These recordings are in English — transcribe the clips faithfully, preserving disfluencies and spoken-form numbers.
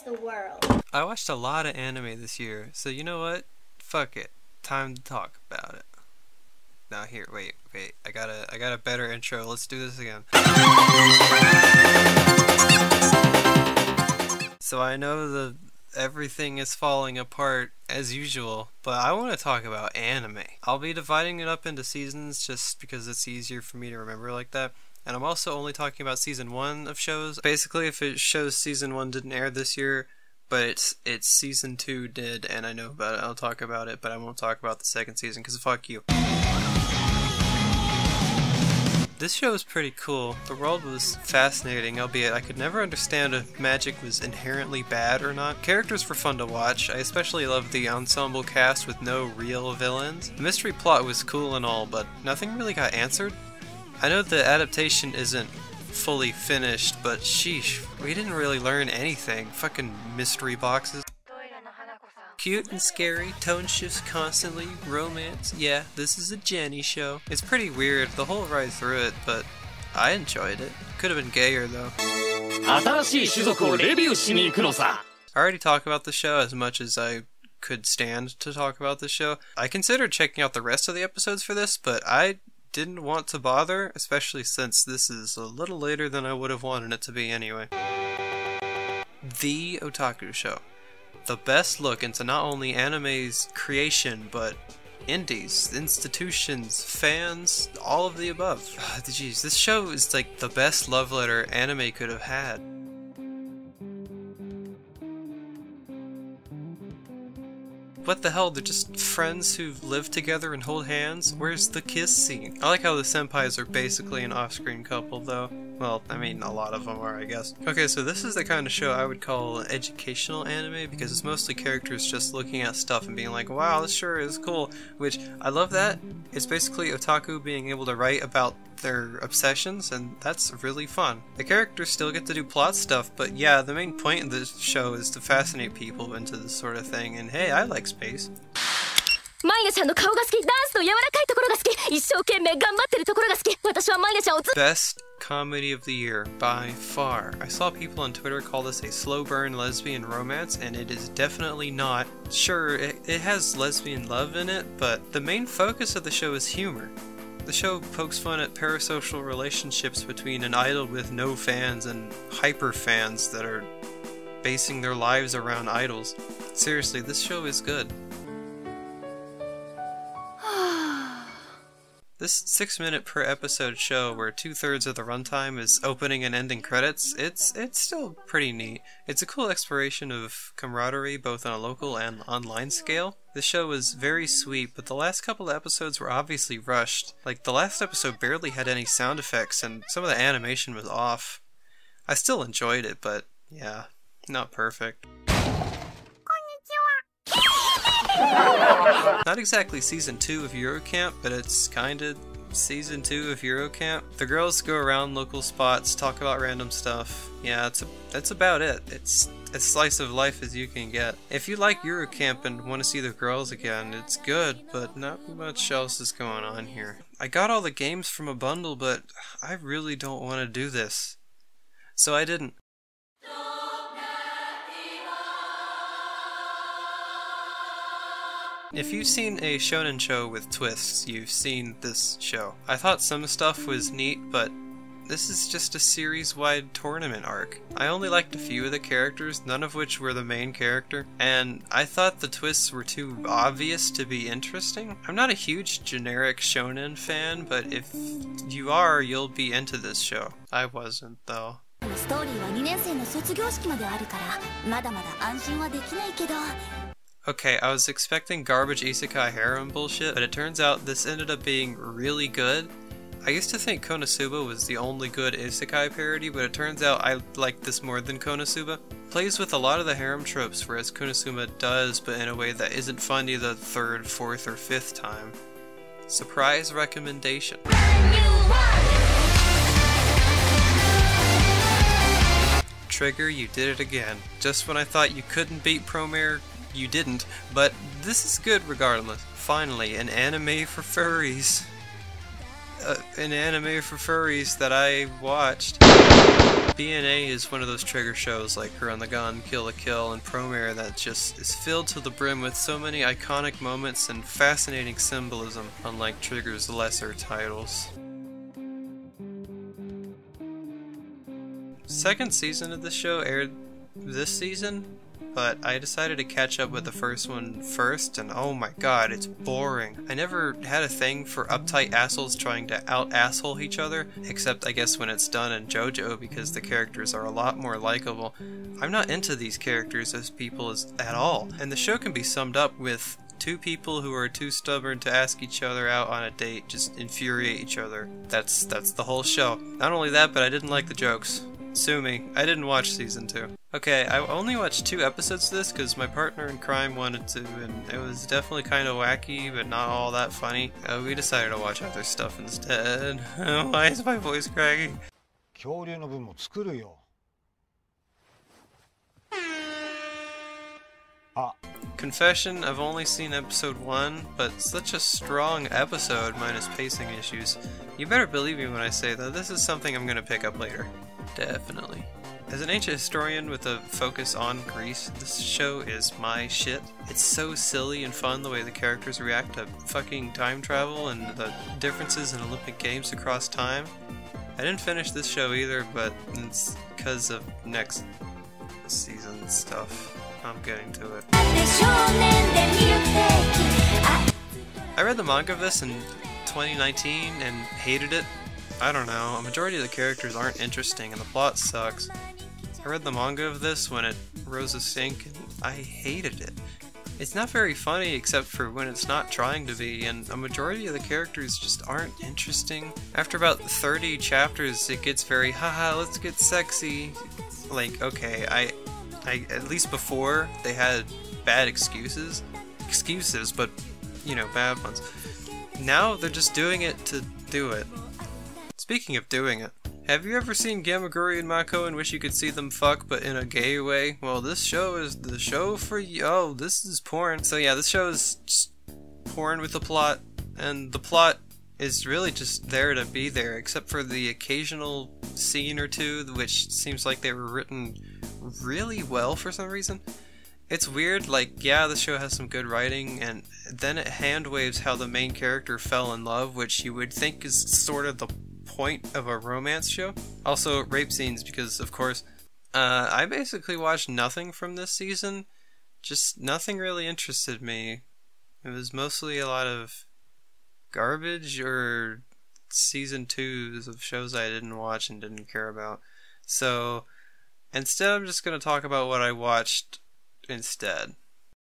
against the world. I watched a lot of anime this year, so you know what? Fuck it. Time to talk about it. Now here, wait, wait. I got a I got a better intro. Let's do this again. So I know the everything is falling apart as usual, but I want to talk about anime. I'll be dividing it up into seasons just because it's easier for me to remember like that. And I'm also only talking about season one of shows. Basically, if it shows season one didn't air this year, but it's, it's season two did, and I know about it, I'll talk about it, but I won't talk about the second season, because fuck you. This show was pretty cool. The world was fascinating, albeit I could never understand if magic was inherently bad or not. Characters were fun to watch. I especially loved the ensemble cast with no real villains. The mystery plot was cool and all, but nothing really got answered. I know the adaptation isn't fully finished, but sheesh, we didn't really learn anything. Fucking mystery boxes. Cute and scary, tone shifts constantly, romance, yeah, this is a Jenny show. It's pretty weird the whole ride through it, but I enjoyed it. Could have been gayer though. I already talked about the show as much as I could stand to talk about the show. I considered checking out the rest of the episodes for this, but I didn't want to bother, especially since this is a little later than I would have wanted it to be anyway. The Otaku Show. The best look into not only anime's creation, but indies, institutions, fans, all of the above. Jeez, this show is like the best love letter anime could have had. What the hell, they're just friends who live together and hold hands? Where's the kiss scene? I like how the senpais are basically an off-screen couple though. Well, I mean, a lot of them are, I guess. Okay, so this is the kind of show I would call an educational anime because it's mostly characters just looking at stuff and being like, wow, this sure is cool, which I love that. It's basically otaku being able to write about their obsessions, and that's really fun. The characters still get to do plot stuff, but yeah, the main point of this show is to fascinate people into this sort of thing, and hey, I like space. Best comedy of the year, by far. I saw people on Twitter call this a slow burn lesbian romance, and it is definitely not. Sure, it, it has lesbian love in it, but the main focus of the show is humor. The show pokes fun at parasocial relationships between an idol with no fans and hyper fans that are basing their lives around idols. Seriously, this show is good. This six minute per episode show where two-thirds of the runtime is opening and ending credits, it's it's still pretty neat. It's a cool exploration of camaraderie both on a local and online scale. The show was very sweet, but the last couple of episodes were obviously rushed. Like, the last episode barely had any sound effects and some of the animation was off. I still enjoyed it, but yeah, not perfect. Not exactly season two of Eurocamp, but it's kinda season two of Eurocamp. The girls go around local spots, talk about random stuff. Yeah, it's a, that's about it. It's as slice of life as you can get. If you like Eurocamp and want to see the girls again, it's good, but not much else is going on here. I got all the games from a bundle, but I really don't want to do this. So I didn't. If you've seen a shonen show with twists, you've seen this show. I thought some stuff was neat, but this is just a series-wide tournament arc. I only liked a few of the characters, none of which were the main character, and I thought the twists were too obvious to be interesting. I'm not a huge generic shonen fan, but if you are, you'll be into this show. I wasn't, though. Okay, I was expecting garbage isekai harem bullshit, but it turns out this ended up being really good. I used to think Konosuba was the only good isekai parody, but it turns out I like this more than Konosuba. Plays with a lot of the harem tropes, whereas Konosuba does, but in a way that isn't funny the third, fourth, or fifth time. Surprise recommendation. Trigger, you did it again. Just when I thought you couldn't beat Promare, you didn't, but this is good regardless. Finally, an anime for furries. uh, an anime for furries that I watched. B N A is one of those trigger shows like Her on the Gun, Kill la Kill, and Promare that just is filled to the brim with so many iconic moments and fascinating symbolism, unlike Trigger's lesser titles. Second season of this show aired this season, but I decided to catch up with the first one first, and oh my god, it's boring. I never had a thing for uptight assholes trying to out-asshole each other, except I guess when it's done in JoJo because the characters are a lot more likable. I'm not into these characters as people as, at all, and the show can be summed up with two people who are too stubborn to ask each other out on a date just infuriate each other. That's, that's the whole show. Not only that, but I didn't like the jokes. Sue me. I didn't watch season two. Okay, I only watched two episodes of this because my partner in crime wanted to, and it was definitely kind of wacky, but not all that funny. Uh, we decided to watch other stuff instead. Why is my voice cracking? Confession, I've only seen episode one, but such a strong episode minus pacing issues. You better believe me when I say that this is something I'm gonna pick up later. Definitely. As an ancient historian with a focus on Greece, this show is my shit. It's so silly and fun the way the characters react to fucking time travel and the differences in Olympic Games across time. I didn't finish this show either, but it's because of next season stuff. I'm getting to it. I read the manga of this in twenty nineteen and hated it. I don't know, a majority of the characters aren't interesting and the plot sucks. I read the manga of this when it rose a stink and I hated it. It's not very funny except for when it's not trying to be, and a majority of the characters just aren't interesting. After about thirty chapters it gets very haha let's get sexy. Like, okay, I, I at least before they had bad excuses. Excuses, but you know, bad ones. Now they're just doing it to do it. Speaking of doing it, have you ever seen Gamagoori and Mako and wish you could see them fuck but in a gay way? Well, this show is the show for you. Oh, this is porn. So yeah, this show is just porn with a plot, and the plot is really just there to be there, except for the occasional scene or two, which seems like they were written really well for some reason. It's weird, like, yeah, the show has some good writing, and then it hand waves how the main character fell in love, which you would think is sort of the point of a romance show. Also, rape scenes, because, of course, uh, I basically watched nothing from this season. Just nothing really interested me. It was mostly a lot of garbage or season twos of shows I didn't watch and didn't care about. So, instead I'm just going to talk about what I watched instead.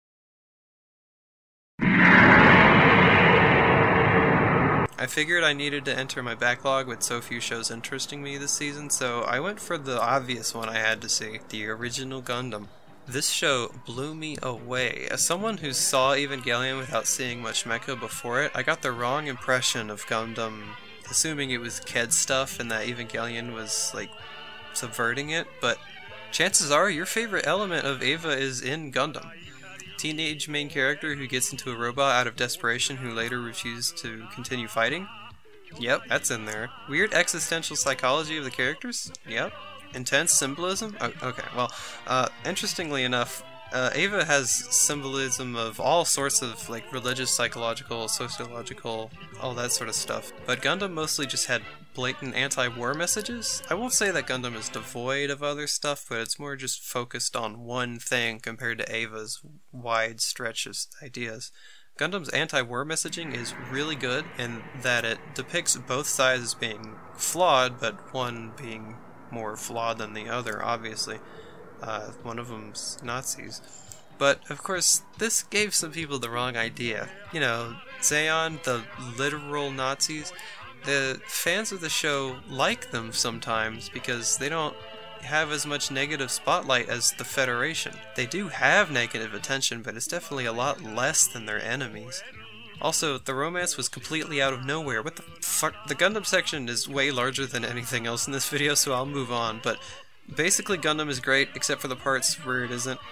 I figured I needed to enter my backlog with so few shows interesting me this season, so I went for the obvious one I had to see, the original Gundam. This show blew me away. As someone who saw Evangelion without seeing much mecha before it, I got the wrong impression of Gundam, assuming it was kid stuff and that Evangelion was, like, subverting it, but chances are your favorite element of Eva is in Gundam. Teenage main character who gets into a robot out of desperation who later refuses to continue fighting? Yep, that's in there. Weird existential psychology of the characters? Yep. Intense symbolism? Oh, okay, well, uh, interestingly enough, uh, Eva has symbolism of all sorts of, like, religious, psychological, sociological, all that sort of stuff. But Gundam mostly just had blatant anti-war messages. I won't say that Gundam is devoid of other stuff, but it's more just focused on one thing compared to Eva's wide stretch of ideas. Gundam's anti-war messaging is really good in that it depicts both sides as being flawed, but one being more flawed than the other, obviously. Uh, one of them's Nazis. But, of course, this gave some people the wrong idea. You know, Zeon, the literal Nazis, the fans of the show like them sometimes because they don't have as much negative spotlight as the Federation. They do have negative attention, but it's definitely a lot less than their enemies. Also, the romance was completely out of nowhere. What the fuck? The Gundam section is way larger than anything else in this video, so I'll move on, but basically Gundam is great, except for the parts where it isn't.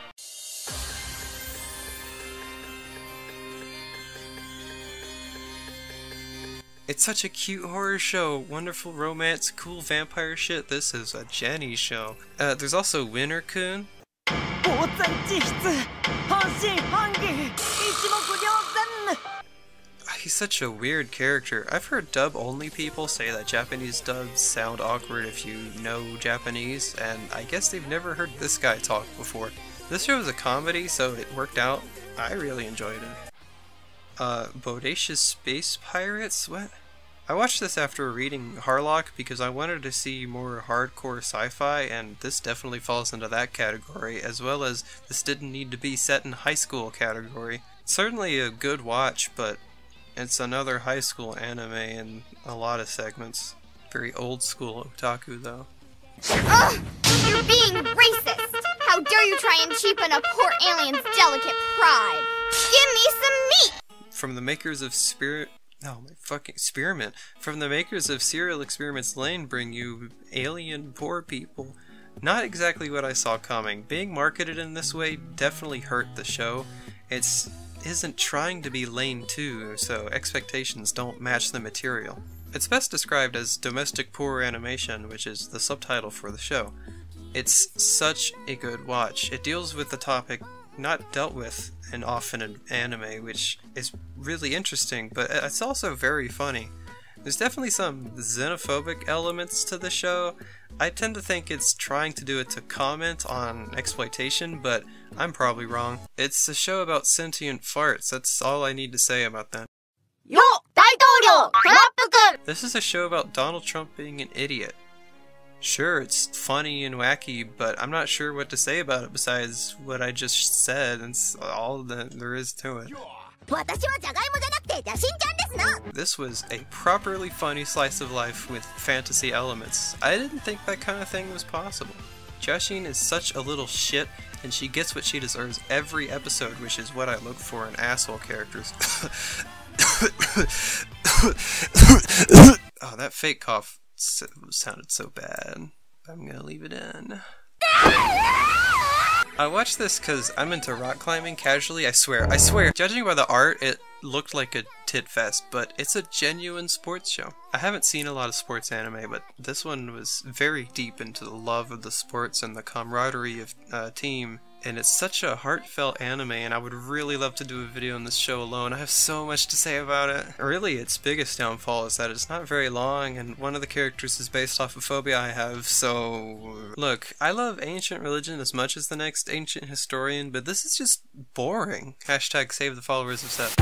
It's such a cute horror show, wonderful romance, cool vampire shit. This is a Jenny show. Uh, there's also Winter-kun. He's such a weird character. I've heard dub-only people say that Japanese dubs sound awkward if you know Japanese, and I guess they've never heard this guy talk before. This show is a comedy, so it worked out. I really enjoyed it. Uh, Bodacious Space Pirates? What? I watched this after reading Harlock because I wanted to see more hardcore sci-fi, and this definitely falls into that category, as well as this didn't need to be set in high school category. It's certainly a good watch, but it's another high school anime in a lot of segments. Very old school otaku, though. Ugh! You're being racist! How dare you try and cheapen a poor alien's delicate pride! Give me some meat! From the makers of Spirit... Oh, my fucking experiment. From the makers of Serial Experiments Lane bring you alien poor people. Not exactly what I saw coming. Being marketed in this way definitely hurt the show. It's isn't trying to be Lane two, so expectations don't match the material. It's best described as domestic poor animation, which is the subtitle for the show. It's such a good watch. It deals with the topic not dealt with in often in anime, which is really interesting, but it's also very funny. There's definitely some xenophobic elements to the show. I tend to think it's trying to do it to comment on exploitation, but I'm probably wrong. It's a show about sentient farts, that's all I need to say about that. Yo! Daitouryo! Trump-kun! This is a show about Donald Trump being an idiot. Sure, it's funny and wacky, but I'm not sure what to say about it besides what I just said, and it's all that there is to it. This was a properly funny slice of life with fantasy elements. I didn't think that kind of thing was possible. Jashin is such a little shit, and she gets what she deserves every episode, which is what I look for in asshole characters. Oh, that fake cough sounded so bad. I'm gonna leave it in. I watched this because I'm into rock climbing casually, I swear. I swear, judging by the art, it looked like a tit fest, but it's a genuine sports show. I haven't seen a lot of sports anime, but this one was very deep into the love of the sports and the camaraderie of uh, team. And it's such a heartfelt anime, and I would really love to do a video on this show alone. I have so much to say about it. Really, its biggest downfall is that it's not very long, and one of the characters is based off a phobia I have, so... Look, I love ancient religion as much as the next ancient historian, but this is just boring. Hashtag save the followers of Seth.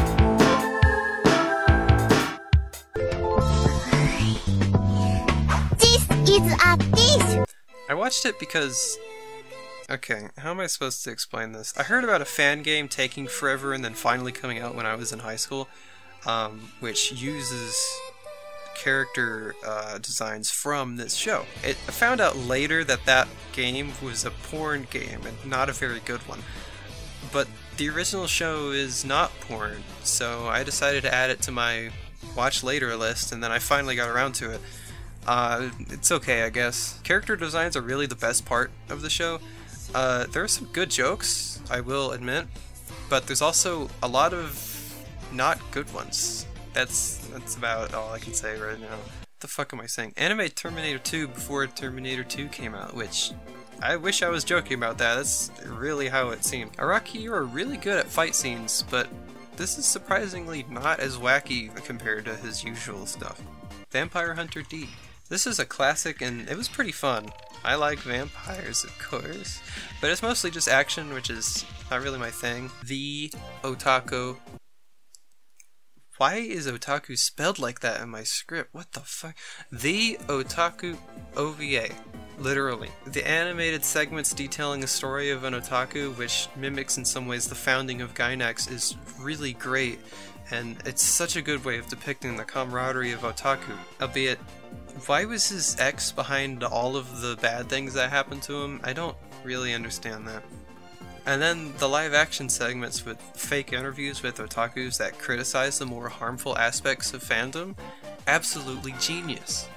This is a dish! I watched it because... Okay, how am I supposed to explain this? I heard about a fan game taking forever and then finally coming out when I was in high school, um, which uses character uh, designs from this show. It, I found out later that that game was a porn game and not a very good one. But the original show is not porn, so I decided to add it to my watch later list, and then I finally got around to it. Uh, it's okay, I guess. Character designs are really the best part of the show. Uh, there are some good jokes, I will admit, but there's also a lot of not good ones. That's that's about all I can say right now. What the fuck am I saying? Anime Terminator two before Terminator two came out, which I wish I was joking about that. That's really how it seemed. Araki, you are really good at fight scenes, but this is surprisingly not as wacky compared to his usual stuff. Vampire Hunter D. This is a classic and it was pretty fun. I like vampires, of course, but it's mostly just action, which is not really my thing. The Otaku. Why is otaku spelled like that in my script? What the fuck? The Otaku O V A. Literally. The animated segments detailing the story of an otaku, which mimics in some ways the founding of Gainax, is really great, and it's such a good way of depicting the camaraderie of otaku, albeit why was his ex behind all of the bad things that happened to him? I don't really understand that. And then the live action segments with fake interviews with otakus that criticize the more harmful aspects of fandom? Absolutely genius.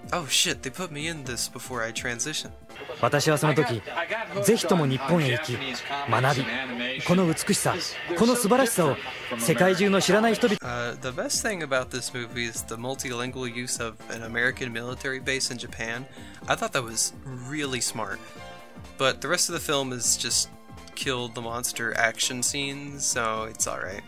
Oh shit, they put me in this before I transition. 私はその時、ぜひとも日本へ行き、学び、この美しさ、この素晴らしさを世界中の知らない人々。 Uh, the best thing about this movie is the multilingual use of an American military base in Japan. I thought that was really smart. But the rest of the film is just kill the monster action scenes, so it's alright.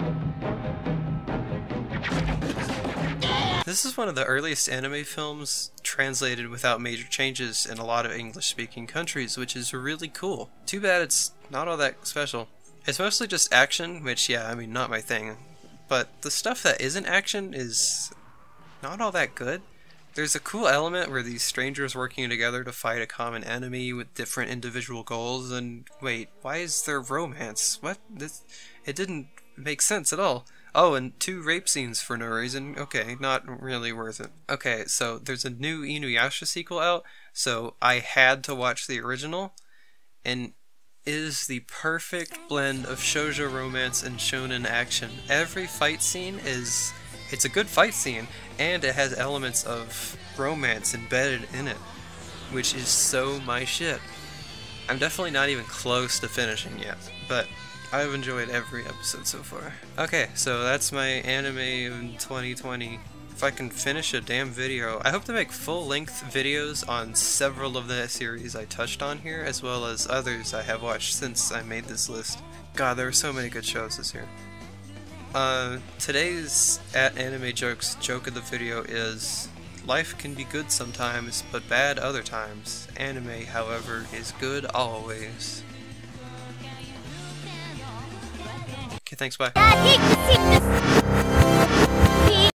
This is one of the earliest anime films translated without major changes in a lot of English-speaking countries, which is really cool. Too bad it's not all that special. It's mostly just action, which, yeah, I mean, not my thing. But the stuff that isn't action is not all that good. There's a cool element where these strangers working together to fight a common enemy with different individual goals, and wait, why is there romance? What? This, it didn't make sense at all. Oh, and two rape scenes for no reason. Okay, not really worth it. Okay, so there's a new Inuyasha sequel out, so I had to watch the original, and it is the perfect blend of shoujo romance and shonen action. Every fight scene is... it's a good fight scene, and it has elements of romance embedded in it, which is so my shit. I'm definitely not even close to finishing yet, but I've enjoyed every episode so far. Okay, so that's my anime in twenty twenty. If I can finish a damn video. I hope to make full-length videos on several of the series I touched on here, as well as others I have watched since I made this list. God, there were so many good shows this year. Uh, today's at Anime Jokes joke of the video is, life can be good sometimes, but bad other times. Anime, however, is good always. Okay, thanks, bye.